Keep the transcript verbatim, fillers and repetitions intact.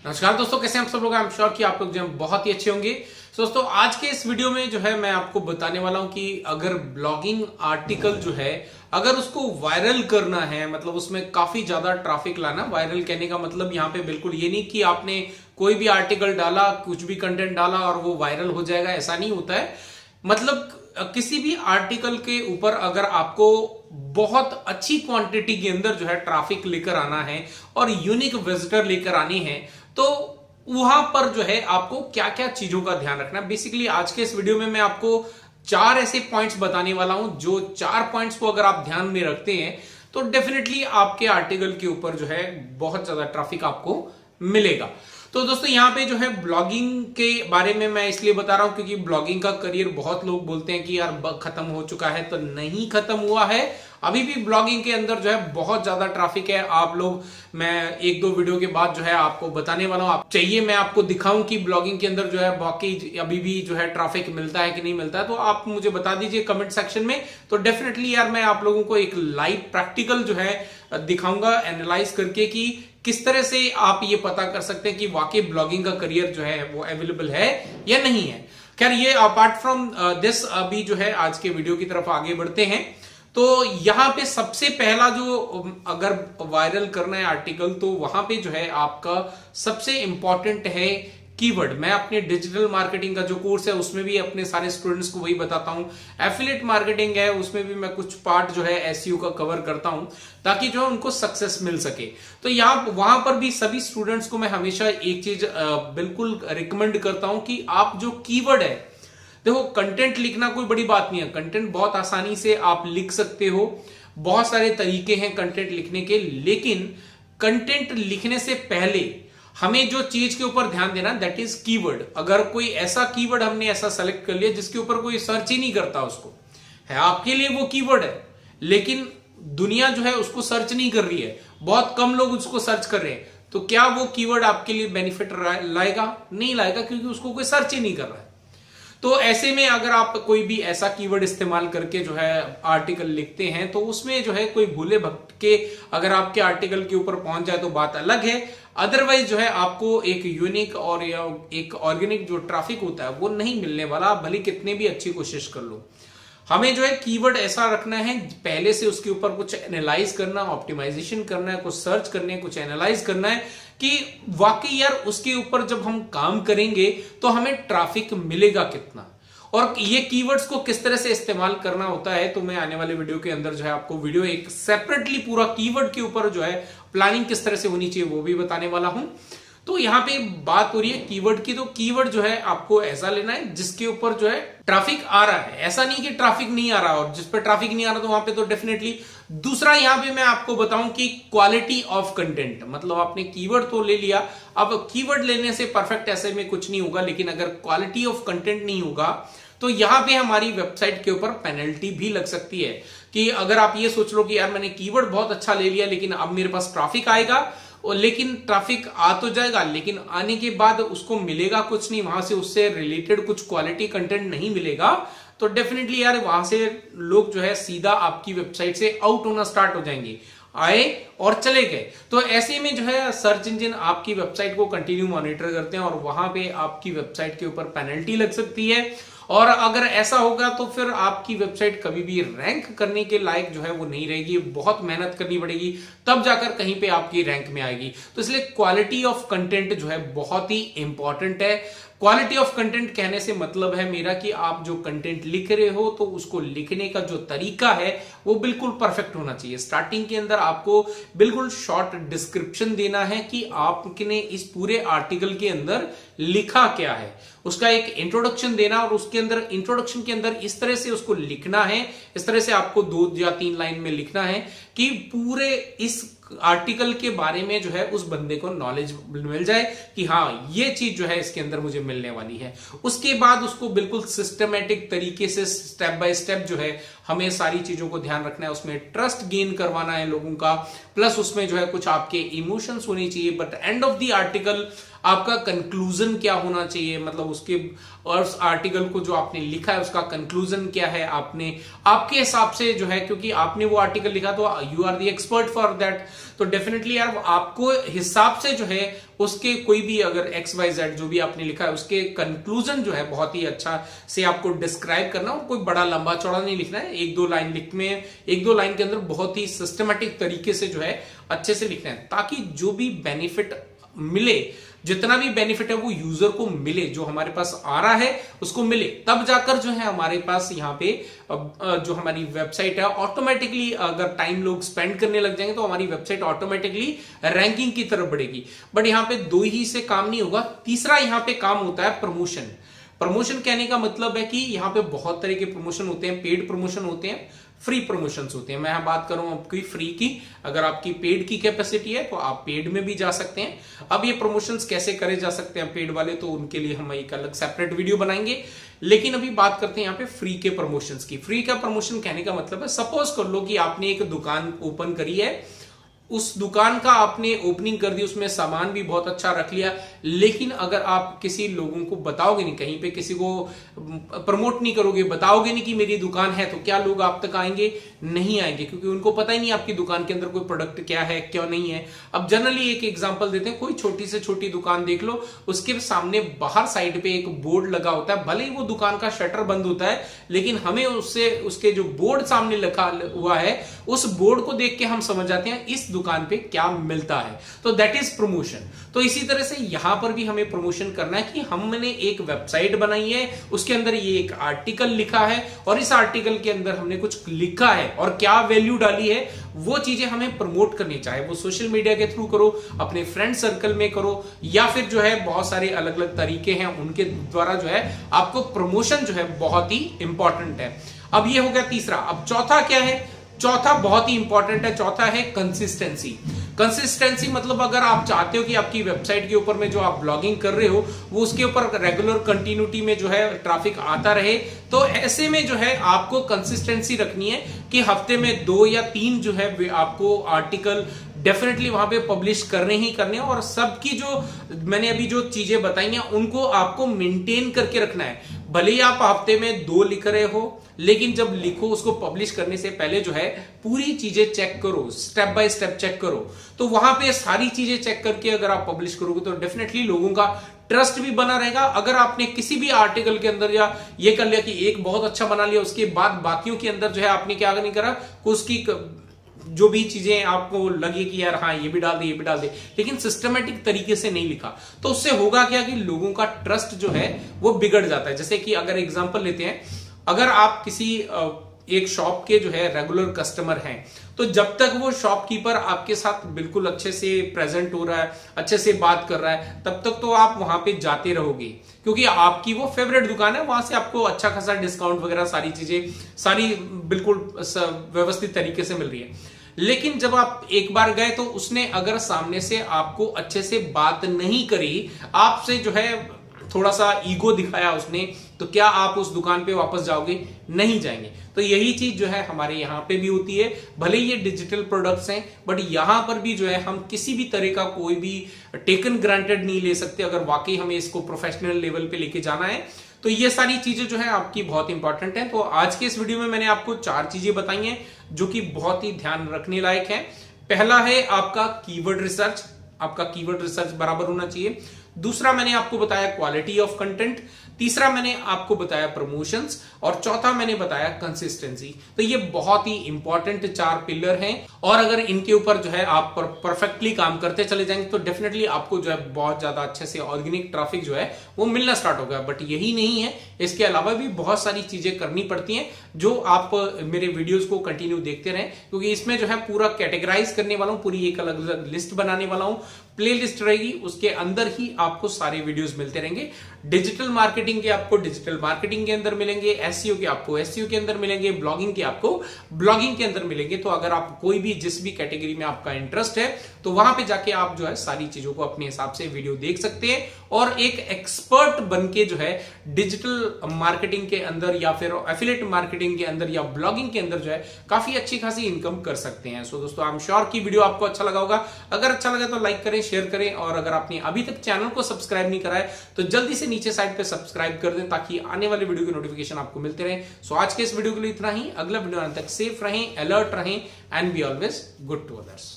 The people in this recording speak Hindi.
नमस्कार दोस्तों, कैसे हैं आप सब लोग। आई एम श्योर कि आप लोग जो हैं बहुत ही अच्छे होंगे। तो दोस्तों आज के इस वीडियो में जो है मैं आपको बताने वाला हूं कि अगर ब्लॉगिंग आर्टिकल जो है अगर उसको वायरल करना है, मतलब उसमें काफी ज्यादा ट्रैफिक लाना। वायरल कहने का मतलब यहाँ पे बिल्कुल ये नहीं कि आपने कोई भी आर्टिकल डाला, कुछ भी कंटेंट डाला और वो वायरल हो जाएगा, ऐसा नहीं होता है। मतलब किसी भी आर्टिकल के ऊपर अगर आपको बहुत अच्छी क्वांटिटी के अंदर जो है ट्रैफिक लेकर आना है और यूनिक विजिटर लेकर आनी है, तो वहां पर जो है आपको क्या क्या चीजों का ध्यान रखना है। बेसिकली आज के इस वीडियो में मैं आपको चार ऐसे पॉइंट्स बताने वाला हूं, जो चार पॉइंट्स को अगर आप ध्यान में रखते हैं तो डेफिनेटली आपके आर्टिकल के ऊपर जो है बहुत ज्यादा ट्रैफिक आपको मिलेगा। तो दोस्तों यहाँ पे जो है ब्लॉगिंग के बारे में मैं इसलिए बता रहा हूं क्योंकि ब्लॉगिंग का करियर बहुत लोग बोलते हैं कि यार खत्म हो चुका है, तो नहीं खत्म हुआ है। अभी भी ब्लॉगिंग के अंदर जो है बहुत ज्यादा ट्रैफिक है। आप लोग, मैं एक दो वीडियो के बाद जो है आपको बताने वाला हूं। आप चाहिए मैं आपको दिखाऊं कि ब्लॉगिंग के अंदर जो है बाकी अभी भी जो है ट्रैफिक मिलता है कि नहीं मिलता है, तो आप मुझे बता दीजिए कमेंट सेक्शन में। तो डेफिनेटली यार मैं आप लोगों को एक लाइव प्रैक्टिकल जो है दिखाऊंगा एनालाइज करके कि किस तरह से आप ये पता कर सकते हैं कि वाकई ब्लॉगिंग का करियर जो है वो अवेलेबल है या नहीं है। खैर ये अपार्ट फ्रॉम दिस अभी जो है आज के वीडियो की तरफ आगे बढ़ते हैं। तो यहां पे सबसे पहला जो अगर वायरल करना है आर्टिकल, तो वहां पे जो है आपका सबसे इंपॉर्टेंट है कीवर्ड। मैं अपने डिजिटल मार्केटिंग का जो कोर्स है उसमें भी अपने सारे स्टूडेंट्स को वही बताता हूं। एफिलिएट मार्केटिंग है उसमें भी मैं कुछ पार्ट जो है एसईओ का कवर करता हूं ताकि जो है उनको सक्सेस मिल सके। तो यहां वहां पर भी सभी स्टूडेंट्स को मैं हमेशा एक चीज बिल्कुल रिकमेंड करता हूं कि आप जो कीवर्ड है, देखो कंटेंट लिखना कोई बड़ी बात नहीं है। कंटेंट बहुत आसानी से आप लिख सकते हो, बहुत सारे तरीके हैं कंटेंट लिखने के। लेकिन कंटेंट लिखने से पहले हमें जो चीज के ऊपर ध्यान देना, दैट इज कीवर्ड। अगर कोई ऐसा कीवर्ड हमने ऐसा सेलेक्ट कर लिया जिसके ऊपर कोई सर्च ही नहीं करता, उसको है आपके लिए वो कीवर्ड है, लेकिन दुनिया जो है उसको सर्च नहीं कर रही है, बहुत कम लोग उसको सर्च कर रहे हैं, तो क्या वो कीवर्ड आपके लिए बेनिफिट लाएगा? नहीं लाएगा, क्योंकि उसको कोई सर्च ही नहीं कर रहा है। तो ऐसे में अगर आप कोई भी ऐसा कीवर्ड इस्तेमाल करके जो है आर्टिकल लिखते हैं तो उसमें जो है कोई भूले भटके अगर आपके आर्टिकल के ऊपर पहुंच जाए तो बात अलग है। अदरवाइज जो है आपको एक यूनिक और या एक ऑर्गेनिक जो ट्रैफिक होता है वो नहीं मिलने वाला, आप भले कितने भी अच्छी कोशिश कर लो। हमें जो है कीवर्ड ऐसा रखना है, पहले से उसके ऊपर कुछ एनालाइज करना, ऑप्टिमाइजेशन करना है, कुछ सर्च करने, कुछ एनालाइज करना है कि वाकई यार उसके ऊपर जब हम काम करेंगे तो हमें ट्रैफिक मिलेगा कितना, और ये कीवर्ड्स को किस तरह से इस्तेमाल करना होता है। तो मैं आने वाले वीडियो के अंदर जो है आपको वीडियो एक सेपरेटली पूरा कीवर्ड के ऊपर जो है प्लानिंग किस तरह से होनी चाहिए वो भी बताने वाला हूं। तो यहां पे बात हो रही है कीवर्ड की, तो कीवर्ड जो है आपको ऐसा लेना है जिसके ऊपर जो है ट्रैफिक आ रहा है। ऐसा नहीं कि ट्रैफिक नहीं आ रहा, और जिस पर ट्रैफिक नहीं आ रहा तो वहां पे तो डेफिनेटली। दूसरा यहां पे मैं आपको बताऊं कि क्वालिटी ऑफ कंटेंट, मतलब आपने कीवर्ड तो ले लिया, अब कीवर्ड लेने से परफेक्ट ऐसे में कुछ नहीं होगा, लेकिन अगर क्वालिटी ऑफ कंटेंट नहीं होगा तो यहां पे हमारी वेबसाइट के ऊपर पेनल्टी भी लग सकती है। कि अगर आप ये सोच लो कि यार मैंने कीवर्ड बहुत अच्छा ले लिया लेकिन अब मेरे पास ट्रैफिक आएगा, और लेकिन ट्रैफिक आ तो जाएगा लेकिन आने के बाद उसको मिलेगा कुछ नहीं, वहां से उससे रिलेटेड कुछ क्वालिटी कंटेंट नहीं मिलेगा, तो डेफिनेटली यार वहां से लोग जो है सीधा आपकी वेबसाइट से आउट होना स्टार्ट हो जाएंगे, आए और चले गए। तो ऐसे में जो है सर्च इंजन आपकी वेबसाइट को कंटिन्यू मॉनिटर करते हैं और वहां पे आपकी वेबसाइट के ऊपर पेनल्टी लग सकती है। और अगर ऐसा होगा तो फिर आपकी वेबसाइट कभी भी रैंक करने के लायक जो है वो नहीं रहेगी, बहुत मेहनत करनी पड़ेगी तब जाकर कहीं पे आपकी रैंक में आएगी। तो इसलिए क्वालिटी ऑफ कंटेंट जो है बहुत ही इंपॉर्टेंट है। क्वालिटी ऑफ कंटेंट कहने से मतलब है मेरा कि आप जो कंटेंट लिख रहे हो तो उसको लिखने का जो तरीका है वो बिल्कुल परफेक्ट होना चाहिए। स्टार्टिंग के अंदर आपको बिल्कुल शॉर्ट डिस्क्रिप्शन देना है कि आपने इस पूरे आर्टिकल के अंदर लिखा क्या है, उसका एक इंट्रोडक्शन देना, और उसके अंदर इंट्रोडक्शन के अंदर इस तरह से उसको लिखना है, इस तरह से आपको दो या तीन लाइन में लिखना है कि पूरे इस आर्टिकल के बारे में जो है उस बंदे को नॉलेज मिल जाए कि हाँ ये चीज जो है इसके अंदर मुझे मिलने वाली है। उसके बाद उसको बिल्कुल सिस्टमेटिक तरीके से स्टेप बाय स्टेप जो है हमें सारी चीजों को ध्यान रखना है, उसमें ट्रस्ट गेन करवाना है लोगों का, प्लस उसमें जो है कुछ आपके इमोशंस होने चाहिए। But end of the article आपका कंक्लूजन क्या होना चाहिए, मतलब उसके और उस आर्टिकल को जो आपने लिखा है उसका कंक्लूजन क्या है, आपने आपके हिसाब से जो है, क्योंकि आपने वो आर्टिकल लिखा तो you are the expert for that, तो डेफिनेटली यार आपको हिसाब से जो है उसके कोई भी अगर एक्स वाई जेड जो भी आपने लिखा है उसके कंक्लूजन जो है बहुत ही अच्छा से आपको डिस्क्राइब करना, और कोई बड़ा लंबा चौड़ा नहीं लिखना है, एक दो लाइन लिख में एक दो लाइन के अंदर बहुत ही सिस्टमेटिक तरीके से जो है अच्छे से लिखना है, ताकि जो भी बेनिफिट मिले, जितना भी बेनिफिट है वो यूजर को मिले, जो हमारे पास आ रहा है उसको मिले, तब जाकर जो है हमारे पास यहाँ पे जो हमारी वेबसाइट है ऑटोमेटिकली, अगर टाइम लोग स्पेंड करने लग जाएंगे तो हमारी वेबसाइट ऑटोमेटिकली रैंकिंग की तरफ बढ़ेगी। बट यहाँ पे दो ही से काम नहीं होगा, तीसरा यहाँ पे काम होता है प्रमोशन। प्रमोशन कहने का मतलब है कि यहाँ पे बहुत तरह के प्रमोशन होते हैं, पेड प्रमोशन होते हैं, फ्री प्रमोशंस होते हैं। मैं यहाँ बात करूं आपकी फ्री की, अगर आपकी पेड की कैपेसिटी है तो आप पेड में भी जा सकते हैं। अब ये प्रमोशंस कैसे करे जा सकते हैं पेड वाले, तो उनके लिए हम एक अलग सेपरेट वीडियो बनाएंगे, लेकिन अभी बात करते हैं यहाँ पे फ्री के प्रमोशंस की। फ्री का प्रमोशन कहने का मतलब है, सपोज कर लो कि आपने एक दुकान ओपन करी है, उस दुकान का आपने ओपनिंग कर दी, उसमें सामान भी बहुत अच्छा रख लिया, लेकिन अगर आप किसी लोगों को बताओगे नहीं, कहीं पे किसी को प्रमोट नहीं करोगे, बताओगे नहीं कि मेरी दुकान है, तो क्या लोग आप तक आएंगे? नहीं आएंगे, क्योंकि उनको पता ही नहीं आपकी दुकान के अंदर कोई प्रोडक्ट क्या है क्या नहीं है। अब जनरली एक एग्जांपल देते हैं, कोई छोटी से छोटी दुकान देख लो, उसके सामने बाहर साइड पे एक बोर्ड लगा होता है, भले ही वो दुकान का शटर बंद होता है, लेकिन हमें उससे उसके जो बोर्ड सामने लिखा हुआ है उस बोर्ड को देख के हम समझ जाते हैं इस दुकान पे क्या मिलता है, तो दैट इज प्रमोशन। तो इसी तरह से यहां पर भी हमें प्रमोशन करना है कि हमने एक वेबसाइट बनाई है, उसके अंदर ये एक आर्टिकल लिखा है, और इस आर्टिकल के अंदर हमने कुछ लिखा है और क्या वैल्यू डाली है, वो चीजें हमें प्रमोट करनी, चाहे वो सोशल मीडिया के थ्रू करो, अपने फ्रेंड सर्कल में करो, या फिर जो है बहुत सारे अलग अलग तरीके हैं उनके द्वारा जो है आपको प्रमोशन जो है बहुत ही इंपॉर्टेंट है। अब ये हो गया तीसरा। अब चौथा क्या है? चौथा बहुत ही इंपॉर्टेंट है, चौथा है कंसिस्टेंसी। कंसिस्टेंसी मतलब अगर आप चाहते हो कि आपकी वेबसाइट के ऊपर में जो आप ब्लॉगिंग कर रहे हो वो उसके ऊपर रेगुलर कंटिन्यूटी में जो है ट्रैफिक आता रहे, तो ऐसे में जो है आपको कंसिस्टेंसी रखनी है कि हफ्ते में दो या तीन जो है आपको आर्टिकल डेफिनेटली वहां पे पब्लिश करने ही करने, और सबकी जो मैंने अभी जो चीजें बताई हैं उनको आपको मेंटेन करके रखना है। भले ही आप हफ्ते में दो लिख रहे हो, लेकिन जब लिखो उसको पब्लिश करने से पहले जो है पूरी चीजें चेक करो, स्टेप बाय स्टेप चेक करो, तो वहां पे सारी चीजें चेक करके अगर आप पब्लिश करोगे तो डेफिनेटली लोगों का ट्रस्ट भी बना रहेगा। अगर आपने किसी भी आर्टिकल के अंदर या ये कर लिया कि एक बहुत अच्छा बना लिया, उसके बाद बाकियों के अंदर जो है आपने क्या नहीं करा, उसकी जो भी चीजें आपको लगे कि यार हाँ ये भी डाल दे ये भी डाल दे, लेकिन सिस्टमेटिक तरीके से नहीं लिखा, तो उससे होगा क्या कि लोगों का ट्रस्ट जो है वो बिगड़ जाता है। जैसे कि अगर एग्जांपल लेते हैं, अगर आप किसी एक शॉप के जो है रेगुलर कस्टमर हैं, तो जब तक वो शॉपकीपर आपके साथ बिल्कुल अच्छे से प्रेजेंट हो रहा है, अच्छे से बात कर रहा है, तब तक तो आप वहां पे जाते रहोगे, क्योंकि आपकी वो फेवरेट दुकान है, वहां से आपको अच्छा खासा डिस्काउंट वगैरह सारी चीजें सारी बिल्कुल व्यवस्थित तरीके से मिल रही है। लेकिन जब आप एक बार गए तो उसने अगर सामने से आपको अच्छे से बात नहीं करी, आपसे जो है थोड़ा सा ईगो दिखाया उसने, तो क्या आप उस दुकान पे वापस जाओगे? नहीं जाएंगे। तो यही चीज जो है हमारे यहाँ पे भी होती है। भले ये डिजिटल प्रोडक्ट्स हैं, बट यहां पर भी जो है हम किसी भी तरह का कोई भी टेकन ग्रांटेड नहीं ले सकते। अगर वाकई हमें इसको प्रोफेशनल लेवल पे लेके जाना है, तो ये सारी चीजें जो है आपकी बहुत इंपॉर्टेंट है। तो आज के इस वीडियो में मैंने आपको चार चीजें बताई हैं जो कि बहुत ही ध्यान रखने लायक है। पहला है आपका कीवर्ड रिसर्च, आपका कीवर्ड रिसर्च बराबर होना चाहिए। दूसरा मैंने आपको बताया क्वालिटी ऑफ कंटेंट, तीसरा मैंने आपको बताया प्रमोशंस, और चौथा मैंने बताया कंसिस्टेंसी। तो ये बहुत ही इंपॉर्टेंट चार पिलर हैं, और अगर इनके ऊपर जो है आप परफेक्टली काम करते चले जाएंगे तो डेफिनेटली आपको जो है बहुत ज्यादा अच्छे से ऑर्गेनिक ट्रैफिक जो है वो मिलना स्टार्ट होगा। बट यही नहीं है, इसके अलावा भी बहुत सारी चीजें करनी पड़ती हैं, जो आप मेरे वीडियोज को कंटिन्यू देखते रहें, क्योंकि इसमें जो है पूरा कैटेगराइज करने वाला हूं, पूरी एक अलग अलग लिस्ट बनाने वाला हूं, प्ले लिस्ट रहेगी, उसके अंदर ही आपको सारे वीडियोस मिलते रहेंगे। डिजिटल मार्केटिंग के आपको डिजिटल मार्केटिंग के अंदर मिलेंगे, एसईओ के आपको एसईओ के अंदर मिलेंगे, ब्लॉगिंग के आपको ब्लॉगिंग के अंदर मिलेंगे। तो अगर आप कोई भी जिस भी कैटेगरी में आपका इंटरेस्ट है, तो वहां पे जाके आप जो है सारी चीजों को अपने हिसाब से वीडियो देख सकते हैं, और एक एक्सपर्ट बनके जो है डिजिटल मार्केटिंग के अंदर या फिर एफिलिएट मार्केटिंग के अंदर या ब्लॉगिंग के अंदर जो है काफी अच्छी खासी इनकम कर सकते हैं। सो दोस्तों, आई एम श्योर की वीडियो आपको अच्छा लगा होगा। अगर अच्छा लगा तो लाइक करें, शेयर करें, और अगर आपने अभी तक चैनल को सब्सक्राइब नहीं करा है तो जल्दी से नीचे साइड पे सब्सक्राइब कर दें ताकि आने वाले वीडियो की नोटिफिकेशन आपको मिलते रहे। सो आज के इस वीडियो के लिए इतना ही। अगला वीडियो आने तक सेफ रहें, अलर्ट रहें and be always good to others.